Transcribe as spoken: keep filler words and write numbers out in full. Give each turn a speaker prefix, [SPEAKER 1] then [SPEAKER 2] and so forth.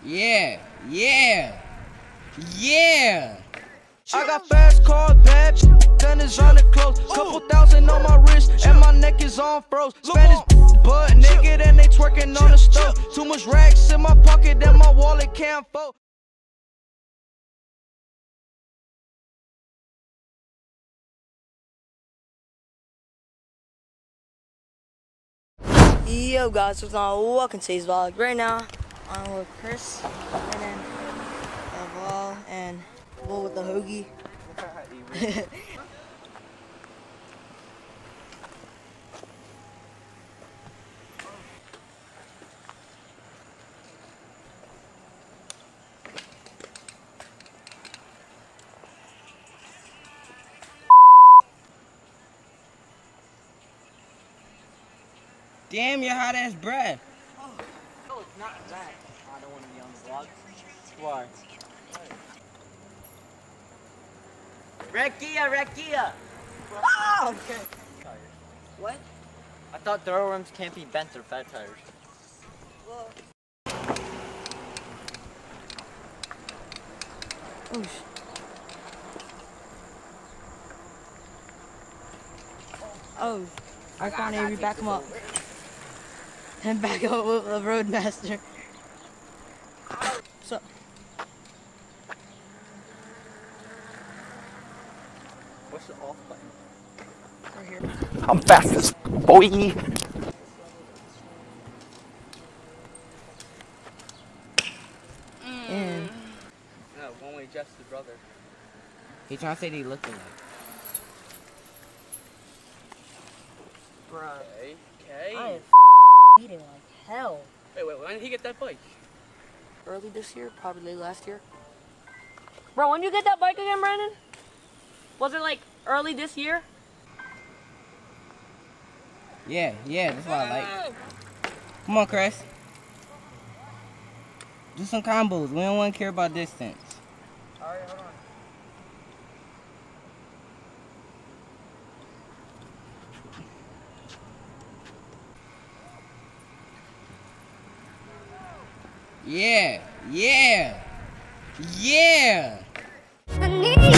[SPEAKER 1] Yeah, yeah, yeah.
[SPEAKER 2] I got fast car, bad gun is on the clothes. Couple thousand on my wrist, and my neck is on froze. Spanish butt naked, and they twerking on the stove. Too much racks in my pocket, and my wallet can't fold.
[SPEAKER 3] Yo guys, what's on? Welcome to today's vlog. Right now, I'm with Chris, and then uh, Val, and Will with the hoagie.
[SPEAKER 1] Damn your hot ass breath.
[SPEAKER 4] Oh, no, it's not that. I don't want to be on the vlog. Why? Rekia, Rekia!
[SPEAKER 3] Oh, okay.
[SPEAKER 4] Tires.
[SPEAKER 3] What?
[SPEAKER 4] I thought throw rims can't be bent or fat tires.
[SPEAKER 3] Well. Oh, sh oh. I can't even back him up. And back up with the Roadmaster. So.
[SPEAKER 4] What's the off button?
[SPEAKER 3] Right here.
[SPEAKER 5] I'm fastest, boy.
[SPEAKER 3] And
[SPEAKER 4] No, one way just the brother.
[SPEAKER 1] He trying to say they looking like.
[SPEAKER 3] bruh,
[SPEAKER 4] Okay, okay.
[SPEAKER 3] I am eating like hell.
[SPEAKER 4] Wait, wait, when did he get that bike?
[SPEAKER 3] Early this year, probably late last year. Bro, when did you get that bike again, Brandon? Was it like early this year?
[SPEAKER 1] Yeah, yeah, that's what I like. Come on, Chris. Do some combos. We don't want to care about distance.
[SPEAKER 4] Alright, hold on.
[SPEAKER 1] Yeah, yeah, yeah.
[SPEAKER 6] I need